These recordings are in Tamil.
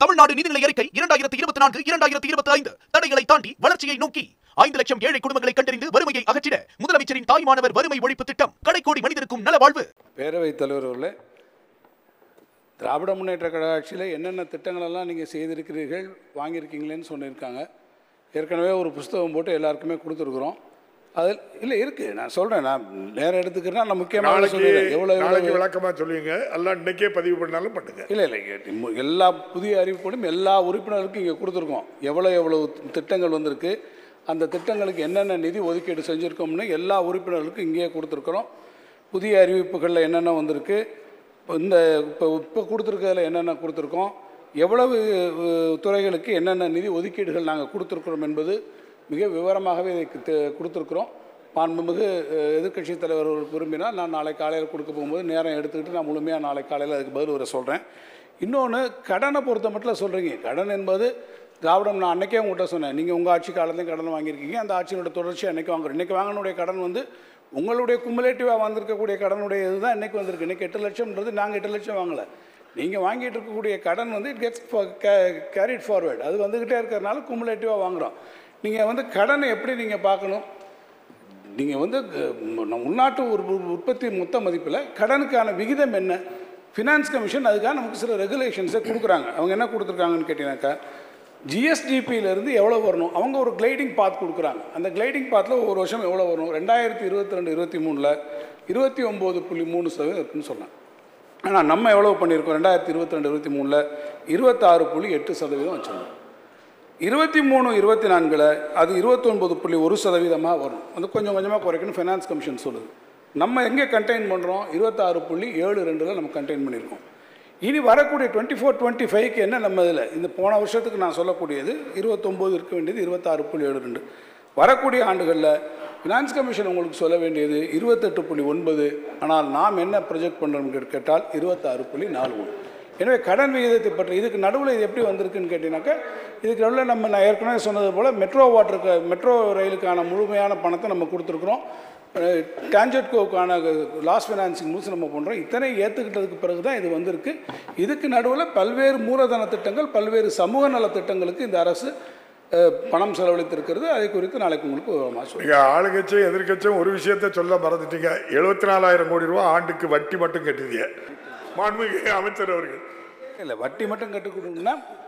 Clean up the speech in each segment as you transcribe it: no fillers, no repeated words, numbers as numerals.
தமிழ்நாடு நிதிநிலை அறிக்கை 2024-2025 தடைகளை தாண்டி வளர்ச்சியை நோக்கி 5 லட்சம் ஏழை குடும்பங்களை கண்டறிந்து வறுமையை அகற்றிட முதலமைச்சரின் தாய்மானவர் வறுமை ஒழிப்பு திட்டம் கடைக்கோடி மனிதருக்கும் நலவாழ்வு. பேரவைத் தலைவர் அவர்களே, திராவிட முன்னேற்ற கழக ஆட்சியில் என்னென்ன திட்டங்கள் எல்லாம் நீங்கள் செய்திருக்கிறீர்கள் வாங்கியிருக்கீங்களேன்னு சொல்லியிருக்காங்க. ஏற்கனவே ஒரு புஸ்தகம் போட்டு எல்லாருக்குமே கொடுத்துருக்குறோம். அதில் இல்லை இருக்குது, நான் சொல்கிறேன். நான் நேரம் எடுத்துக்கிறேன்னா நான் முக்கியமாக சொல்லுவேன். எவ்வளோ விளக்கமாக சொல்லுவீங்க, எல்லாம் இன்றைக்கே பதிவு பண்ணாலும் பண்ணுங்க. இல்லை எல்லா புதிய அறிவிப்புகளும் எல்லா உறுப்பினருக்கும் இங்கே கொடுத்துருக்கோம். எவ்வளோ திட்டங்கள் வந்திருக்கு, அந்த திட்டங்களுக்கு என்னென்ன நிதி ஒதுக்கீடு செஞ்சுருக்கோம்னு எல்லா உறுப்பினர்களுக்கும் இங்கேயே கொடுத்துருக்குறோம். புதிய அறிவிப்புகளில் என்னென்ன வந்திருக்கு, இப்போ கொடுத்துருக்கிறதுல என்னென்ன கொடுத்துருக்கோம், எவ்வளவு துறைகளுக்கு என்னென்ன நிதி ஒதுக்கீடுகள் நாங்கள் கொடுத்துருக்குறோம் என்பது மிக விவரமாகவே கொடுத்துருக்குறோம். மாண்புமிகு எதிர்க்கட்சி தலைவர் விரும்பினால் நான் நாளை காலையில் கொடுக்க போகும்போது நேரம் எடுத்துக்கிட்டு நான் முழுமையாக நாளை காலையில் அதுக்கு பதில் வர சொல்கிறேன். இன்னொன்று, கடனை பொறுத்த மட்டும் சொல்கிறீங்க. கடன் என்பது திராவிடம், நான் அன்றைக்கே உங்கள்கிட்ட சொன்னேன், நீங்கள் உங்கள் ஆட்சி காலத்தையும் கடன் வாங்கியிருக்கீங்க. அந்த ஆட்சியோட தொடர்ச்சி அன்றைக்கி வாங்குறோம். இன்றைக்கி வாங்கினுடைய கடன் வந்து உங்களுடைய குமுலேட்டிவாக வந்திருக்கக்கூடிய கடனுடைய இதுதான் இன்றைக்கி வந்திருக்கு. இன்றைக்கி 8 லட்சம்ன்றது நாங்கள் 8 லட்சம் வாங்கலை. நீங்கள் வாங்கிட்டு இருக்கக்கூடிய கடன் வந்து இட் கெட்ஸ் கேரிட் ஃபார்வேர்டு. அது வந்துக்கிட்டே இருக்கிறதுனால குமுலேட்டிவாக வாங்குகிறோம். நீங்கள் வந்து கடனை எப்படி நீங்கள் பார்க்கணும், நீங்கள் வந்து உள்நாட்டு உற்பத்தி மொத்த மதிப்பில் கடனுக்கான விகிதம் என்ன, ஃபினான்ஸ் கமிஷன் அதுக்காக நமக்கு சில ரெகுலேஷன்ஸை கொடுக்குறாங்க. அவங்க என்ன கொடுத்துருக்காங்கன்னு கேட்டீங்கன்னாக்கா, ஜிஎஸ்டிபியிலேருந்து எவ்வளோ வரணும், அவங்க ஒரு கிளைடிங் பாத் கொடுக்குறாங்க. அந்த கிளைடிங் பாத்தில் ஒவ்வொரு வருஷம் எவ்வளோ வரும், 2022-23 29.3% இருக்குன்னு சொன்னாங்க. ஆனால் நம்ம எவ்வளோ பண்ணியிருக்கோம், 2022-23 26.8% வச்சுருந்தோம். 23-24 அது 29.1% வரும். வந்து கொஞ்சம் கொஞ்சமாக குறைக்கணும் ஃபினான்ஸ் கமிஷன் சொல்லுது. நம்ம எங்கே கண்டெயின் பண்ணுறோம், 26.72 நம்ம கண்டெயின் பண்ணியிருக்கோம். இனி வரக்கூடிய 24-25க்கு என்ன நம்ம இதில் இந்த போன வருஷத்துக்கு நான் சொல்லக்கூடியது 29 இருக்க வேண்டியது 26.72. வரக்கூடிய ஆண்டுகளில் ஃபினான்ஸ் கமிஷன் உங்களுக்கு சொல்ல வேண்டியது 28.9. ஆனால் நாம் என்ன ப்ரொஜெக்ட் பண்ணுறோம்னு கேட்டால் 26.41. எனவே கடன் விகிதத்தை பற்றி இதுக்கு நடுவில் இது எப்படி வந்திருக்குன்னு கேட்டிங்கனாக்கா, இதுக்கு நடுவில் நான் ஏற்கனவே சொன்னது போல் மெட்ரோ ரயிலுக்கான முழுமையான பணத்தை நம்ம கொடுத்துருக்குறோம். டான்ஜெட்கோவுக்கான லாஸ் ஃபினான்சிங் மூலம் நம்ம பண்ணுறோம். இத்தனை ஏற்றுக்கிட்டதுக்கு பிறகு தான் இது வந்திருக்கு. இதுக்கு நடுவில் பல்வேறு மூலதன திட்டங்கள், பல்வேறு சமூக நல திட்டங்களுக்கு இந்த அரசு பணம் செலவழித்திருக்கிறது. அதை குறித்து நாளைக்கு உங்களுக்கு சொல்லுங்கள். ஆளுங்கட்சியும் எதிர்கட்சியும் ஒரு விஷயத்தை சொல்ல மறந்துட்டீங்க. 74,000 கோடி ரூபா ஆண்டுக்கு வட்டி மட்டும் கட்டுதீங்க மாண்புமிகு அமைச்சர் அவர்கள். இல்லை, வட்டி மட்டும் கட்டுக் கொடுக்கணும்னா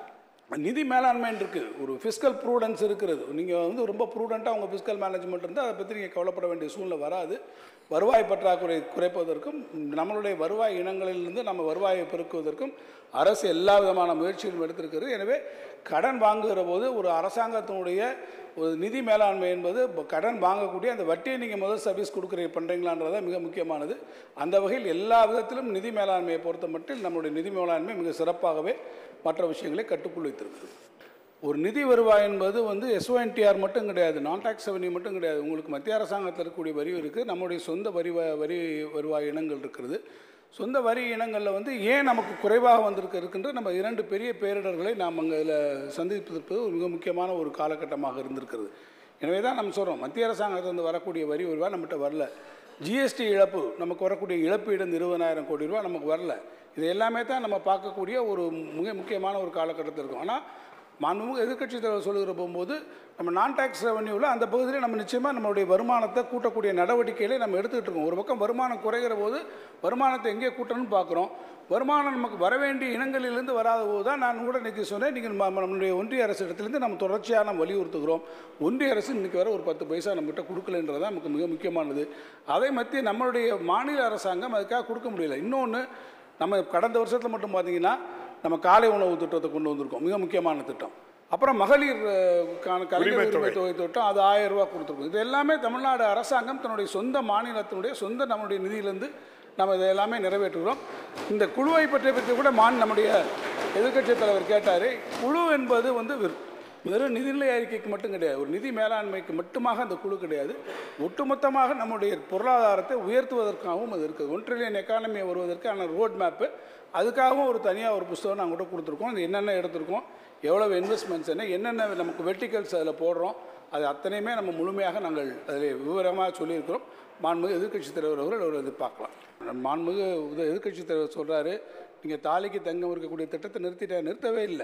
நிதி மேலாண்மைன்னு இருக்குது, ஒரு ஃபிஸ்கல் ப்ரூடன்ஸ் இருக்கிறது. நீங்கள் வந்து ரொம்ப ப்ரூடெண்ட்டாக உங்கள் ஃபிஸ்கல் மேனேஜ்மெண்ட் இருந்தால் அதை பற்றி நீங்கள் கவலைப்பட வேண்டிய சூழ்நிலை வராது. வருவாய் பற்றாக்குறை குறைப்பதற்கும் நம்மளுடைய வருவாய் இனங்களிலிருந்து நம்ம வருவாயை பெருக்குவதற்கும் அரசு எல்லா விதமான முயற்சிகளும் எடுத்திருக்கிறது. எனவே கடன் வாங்குகிற போது ஒரு அரசாங்கத்தினுடைய ஒரு நிதி மேலாண்மை என்பது கடன் வாங்கக்கூடிய அந்த வட்டியை நீங்கள் முதல் சர்வீஸ் பண்ணுறீங்களான்றத மிக முக்கியமானது. அந்த வகையில் எல்லா விதத்திலும் நிதி மேலாண்மையை பொறுத்த மட்டும் நம்முடைய நிதி மேலாண்மை மிக சிறப்பாகவே மற்ற விஷயங்களை கட்டுக்குள் வைத்திருக்குது. ஒரு நிதி வருவாய் என்பது வந்து எஸ்ஓஎன்டிஆர் மட்டும் கிடையாது, நான் டாக்ஸ் ரெவன்யூ மட்டும் கிடையாது. உங்களுக்கு மத்திய அரசாங்கத்தில் இருக்கக்கூடிய வரி இருக்குது, நம்முடைய சொந்த வரி வருவாய் இனங்கள் இருக்கிறது. சொந்த வரி இனங்களில் வந்து ஏன் நமக்கு குறைவாக இருக்கின்ற நம்ம 2 பெரிய பேரிடர்களை நாம் அங்கே இதில் சந்திப்பது ஒரு மிக முக்கியமான ஒரு காலகட்டமாக இருந்திருக்கிறது. எனவே தான் நம்ம சொல்கிறோம், மத்திய அரசாங்கத்திலிருந்து வரக்கூடிய வரி வருவாய் நம்மகிட்ட வரல. ஜிஎஸ்டி இழப்பு, நமக்கு வரக்கூடிய இழப்பீடு 20,000 கோடி ரூபா நமக்கு வரல. இது எல்லாமே தான் நம்ம பார்க்கக்கூடிய ஒரு மிக முக்கியமான ஒரு காலகட்டத்தில் இருக்கும். ஆனால் மாண்புமிகு எதிர்க்கட்சி தலைவர் சொல்லுகிற போகும்போது நம்ம நான் டாக்ஸ் ரெவன்யூவில் அந்த பகுதியில் நம்ம நிச்சயமாக நம்மளுடைய வருமானத்தை கூட்டக்கூடிய நடவடிக்கைகளை நம்ம எடுத்துக்கிட்டு இருக்கோம். ஒரு பக்கம் வருமானம் குறைகிற போது வருமானத்தை எங்கே கூட்டணும்னு பார்க்குறோம். வருமானம் நமக்கு வர வேண்டிய இனங்களிலிருந்து வராத போது தான் நான் கூட இன்றைக்கி சொன்னேன், நீங்கள் நம்மளுடைய ஒன்றிய அரசு இடத்துலேருந்து நம்ம தொடர்ச்சியாக நம்ம வலியுறுத்துகிறோம். ஒன்றிய அரசு இன்றைக்கி வர ஒரு 10 பைசா நம்மகிட்ட கொடுக்கலன்றதான் நமக்கு மிக முக்கியமானது. அதை மத்திய நம்மளுடைய மாநில அரசாங்கம் அதுக்காக கொடுக்க முடியல. இன்னொன்று, நம்ம கடந்த வருஷத்தில் மட்டும் பார்த்திங்கன்னா நம்ம காலை உணவு திட்டத்தை கொண்டு வந்திருக்கோம், மிக முக்கியமான திட்டம். அப்புறம் மகளிருக்கான கலைஞர் உரிமை தொகை திட்டம், அது 1000 ரூபா கொடுத்துருக்கோம். இது எல்லாமே தமிழ்நாடு அரசாங்கம் தன்னுடைய சொந்த மாநிலத்தினுடைய சொந்த நம்முடைய நிதியிலேருந்து நம்ம இதை எல்லாமே நிறைவேற்றுகிறோம். இந்த குழுவை பற்றி கூட நம்முடைய எதிர்க்கட்சி தலைவர் கேட்டார். குழு என்பது வந்து வெறும் நிதிநிலை அறிக்கைக்கு மட்டும் கிடையாது, ஒரு நிதி மேலாண்மைக்கு மட்டுமாக அந்த குழு கிடையாது. ஒட்டுமொத்தமாக நம்முடைய பொருளாதாரத்தை உயர்த்துவதற்காகவும் அது இருக்குது. 1 ட்ரில்லியன் எக்கானமியை வருவதற்கான ரோட் மேப்பு, அதுக்காகவும் ஒரு தனியாக ஒரு புத்தகம் நாங்கள் கூட கொடுத்துருக்கோம். அது என்னென்ன எடுத்திருக்கோம், எவ்வளவு இன்வெஸ்ட்மெண்ட்ஸ் என்னென்ன நமக்கு வெர்டிகல்ஸ் அதில் போடுறோம், அது அத்தனையுமே நம்ம முழுமையாக நாங்கள் அதில் விவரமாக சொல்லியிருக்கிறோம். மாண்புமிகு எதிர்க்கட்சி தலைவர் அவர்கள் அதை பார்க்கலாம். மாண்புமிகு எதிர்க்கட்சி தலைவர் சொல்கிறாரு, நீங்கள் தாலிக்கு தங்கம் இருக்கக்கூடிய திட்டத்தை நிறுத்தவே இல்லை.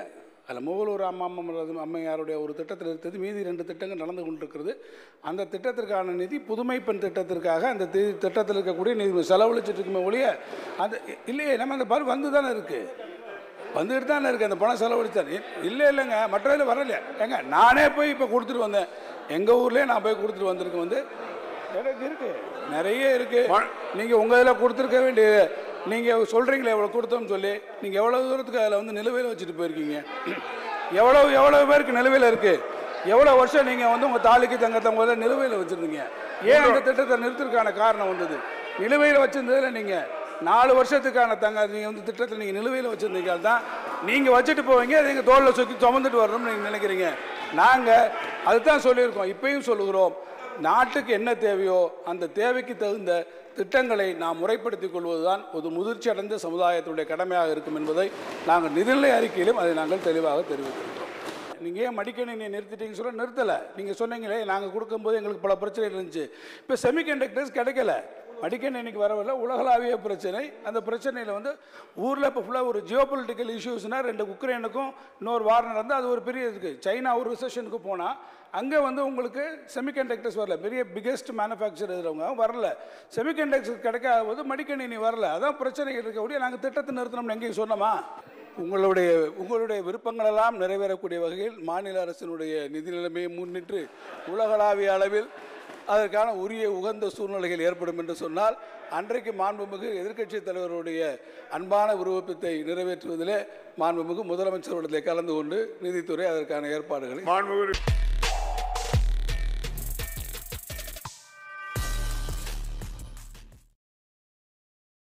அதில் மூவலூர் அம்மையாருடைய ஒரு திட்டத்தில் இருக்கிறது, மீதி 2 திட்டங்கள் நடந்து கொண்டிருக்கிறது. அந்த திட்டத்திற்கான நிதி புதுமை பெண் திட்டத்திற்காக அந்த திட்டத்தில் இருக்கக்கூடிய நிதி செலவழிச்சிட்டு இருக்குமே ஒழிய அந்த இல்லையே, நம்ம அந்த பால் வந்து தானே இருக்குது, வந்துட்டு தானே இருக்குது, அந்த பணம் செலவழித்தார். இல்லைங்க, மற்ற இதில் வரலையா ஏங்க, நானே போய் இப்போ கொடுத்துட்டு வந்தேன், எங்கள் ஊர்லேயே நான் போய் கொடுத்துட்டு வந்திருக்கேன். வந்து எனக்கு இருக்குது, நிறைய இருக்குது. நீங்கள் உங்கள் இதில் கொடுத்துருக்க வேண்டிய, நீங்கள் சொல்கிறீங்களே எவ்வளோ கொடுத்தோம்னு சொல்லி, நீங்கள் எவ்வளோ தூரத்துக்கு அதில் வந்து நிலுவையில் வச்சுட்டு போயிருக்கீங்க, எவ்வளோ பேருக்கு நிலுவையில் இருக்குது, எவ்வளோ வருஷம் நீங்கள் வந்து உங்கள் தாலிக்கு தங்கத்தவங்கள நிலுவையில் வச்சுருந்தீங்க. ஏன் அந்த திட்டத்தை நிறுத்துறதுக்கான காரணம் வந்தது, நிலுவையில் வச்சுருந்ததில் நீங்கள் 4 வருஷத்துக்கான நீங்கள் வந்து திட்டத்தில் நீங்கள் நிலுவையில் வச்சுருந்தீங்க தான் நீங்கள் வச்சுட்டு போவீங்க, அதை நீங்கள் தோளில் சுற்றி சுமந்துட்டு வரணும்னு நீங்கள் நினைக்கிறீங்க. நாங்கள் அதுதான் சொல்லியிருக்கோம், இப்பயும் சொல்லுகிறோம், நாட்டுக்கு என்ன தேவையோ அந்த தேவைக்கு தகுந்த திட்டங்களை நாம் முறைப்படுத்திக் கொள்வதுதான் ஒரு முதிர்ச்சி அடைந்த சமுதாயத்துடைய கடமையாக இருக்கும் என்பதை நாங்கள் நிதிநிலை அறிக்கையிலும் அதை நாங்கள் தெளிவாக தெரிவித்திருக்கிறோம். நீங்கள் ஏன் மடிக்கணினியை நிறுத்திட்டீங்கன்னு சொல்ல நிறுத்தலை, நீங்கள் சொன்னீங்களே நாங்கள் கொடுக்கும்போது எங்களுக்கு பல பிரச்சனைகள் இருந்துச்சு, இப்போ செமிகண்டக்டர்ஸ் கிடைக்கல, மடிக்கணினிக்கு வரவில்லை, உலகளாவிய பிரச்சனை. அந்த பிரச்சனையில் வந்து ஊரில் இப்போ ஃபுல்லாக ஒரு ஜியோபொலிட்டிக்கல் இஷ்யூஸ்னால் 2 உக்ரைனுக்கும் இன்னொரு வார் நடந்தால் அது ஒரு பெரிய இருக்குது. சைனா ஒரு ரிசெஷனுக்கு போனால் அங்கே வந்து உங்களுக்கு செமிகண்டக்டர்ஸ் வரல, பெரிய பிக்கெஸ்ட் மேனுஃபேக்சர் இருக்கிறவங்க வரல, செமிகண்டக்டர்ஸ் கிடைக்காத போது மடிக்கணினி வரல, அதான் பிரச்சனைகள் இருக்கக்கூடிய. நாங்கள் திட்டத்தை நிறுத்தணும்னு எங்கேயும் சொன்னோமா? உங்களுடைய விருப்பங்களெல்லாம் நிறைவேறக்கூடிய வகையில் மாநில அரசினுடைய நிதி நிலைமையை முன்னிட்டு உலகளாவிய அளவில் அதற்கான உரிய உகந்த சூழ்நிலைகள் ஏற்படும் என்று சொன்னால் அன்றைக்கு மாண்புமிகு எதிர்க்கட்சி தலைவருடைய அன்பான விருப்பத்தை நிறைவேற்றுவதிலே மாண்புமிகு முதலமைச்சருடைய கலந்து கொண்டு நிதித்துறை அதற்கான ஏற்பாடுகளை